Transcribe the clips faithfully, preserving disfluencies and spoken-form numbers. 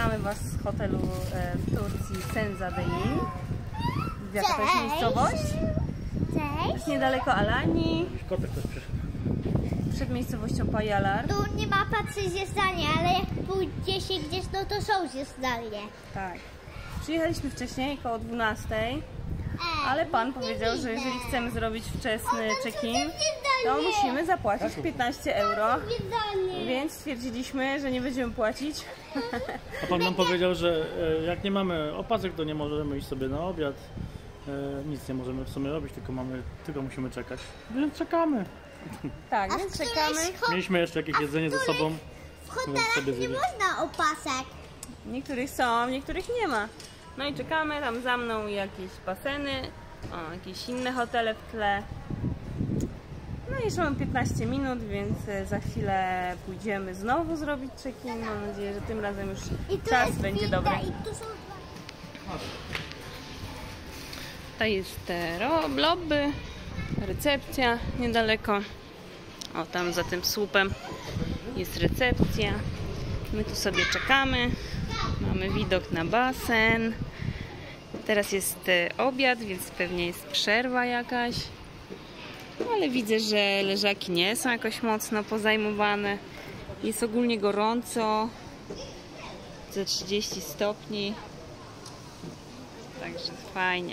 Witamy Was z hotelu w Turcji Senza Dein. Jaka to jest miejscowość? Cześć. Jest niedaleko Alani. Kotek też przyszedł. Przed miejscowością Pajalar. Tu nie ma patrzeć zdalnie, ale jak pójdzie się gdzieś, no to są się zdalnie. Tak. Przyjechaliśmy wcześniej, koło dwunastej. Ale pan powiedział, że jeżeli chcemy zrobić wczesny check-in, to musimy zapłacić piętnaście euro. Więc stwierdziliśmy, że nie będziemy płacić. A pan nam powiedział, że jak nie mamy opasek, to nie możemy iść sobie na obiad. Nic nie możemy w sumie robić, tylko mamy, tylko musimy czekać. Więc czekamy. Tak, więc czekamy. Mieliśmy jeszcze jakieś jedzenie ze sobą. W hotelach nie można opasek. Niektórych są, niektórych nie ma. No i czekamy, tam za mną jakieś baseny, o, jakieś inne hotele w tle. No i jeszcze mam piętnaście minut, więc za chwilę pójdziemy znowu zrobić check-in. Mam nadzieję, że tym razem już czas będzie dobry. Tutaj jest te lobby, recepcja niedaleko. O, tam za tym słupem jest recepcja. My tu sobie czekamy. Mamy widok na basen. Teraz jest obiad, więc pewnie jest przerwa jakaś. Ale widzę, że leżaki nie są jakoś mocno pozajmowane. Jest ogólnie gorąco. Ze trzydzieści stopni. Także fajnie.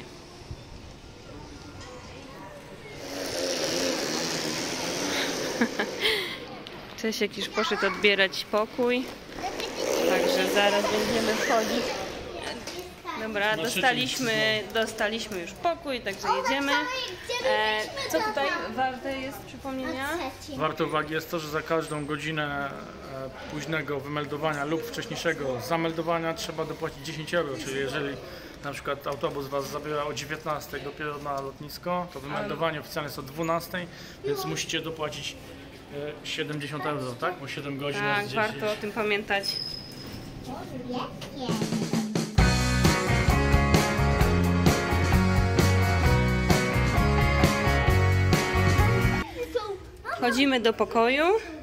Czesiek już poszedł odbierać pokój. Także zaraz będziemy wchodzić. Dobra, dostaliśmy, dostaliśmy już pokój, także jedziemy. E, co tutaj warte jest przypomnienia? Warte uwagi jest to, że za każdą godzinę późnego wymeldowania lub wcześniejszego zameldowania trzeba dopłacić dziesięć euro, czyli jeżeli na przykład autobus Was zabiera o dziewiętnastej dopiero na lotnisko, to wymeldowanie oficjalne jest o dwunastej, więc musicie dopłacić siedemdziesiąt euro, tak? Bo siedem godzin Tak, jest dziesięć. warto o tym pamiętać. Wchodzimy do pokoju.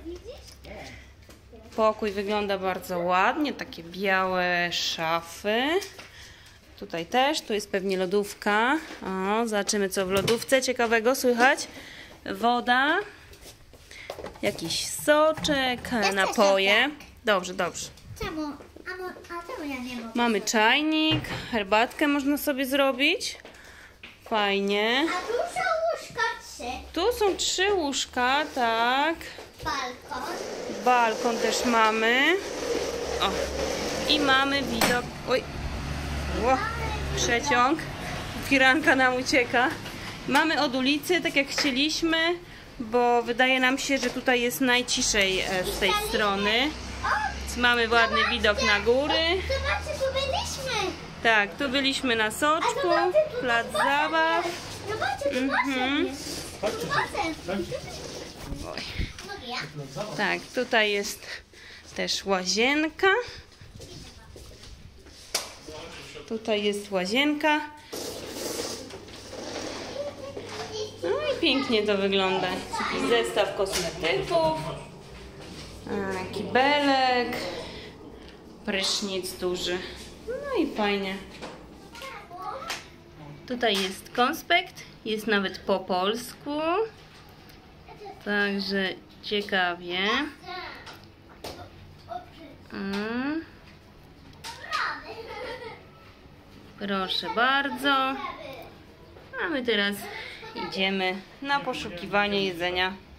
Pokój wygląda bardzo ładnie, takie białe szafy. Tutaj też, tu jest pewnie lodówka. O, zobaczymy co w lodówce ciekawego słychać. Woda, jakiś soczek, napoje. Dobrze, dobrze. Czemu? A, a czemu ja nie mogę? Mamy czajnik, herbatkę można sobie zrobić. Fajnie. A tu są łóżka trzy. Tu są trzy łóżka, tak. Balkon. Balkon też mamy. O. I mamy widok. Oj. Ło. Przeciąg. Firanka nam ucieka. Mamy od ulicy, tak jak chcieliśmy, bo wydaje nam się, że tutaj jest najciszej z tej strony. Więc mamy ładny widok na góry. Zobaczcie, tu byliśmy. Tak, tu byliśmy na soczku, plac zabaw. Zobaczcie, tu basen jest. Basen. Tak, tutaj jest też łazienka. Tutaj jest łazienka. No i pięknie to wygląda. Taki zestaw kosmetyków. A, kibelek. Prysznic duży. No i fajnie. Tutaj jest konspekt. Jest nawet po polsku. Także ciekawie. Mm. Proszę bardzo. A my teraz idziemy na poszukiwanie jedzenia.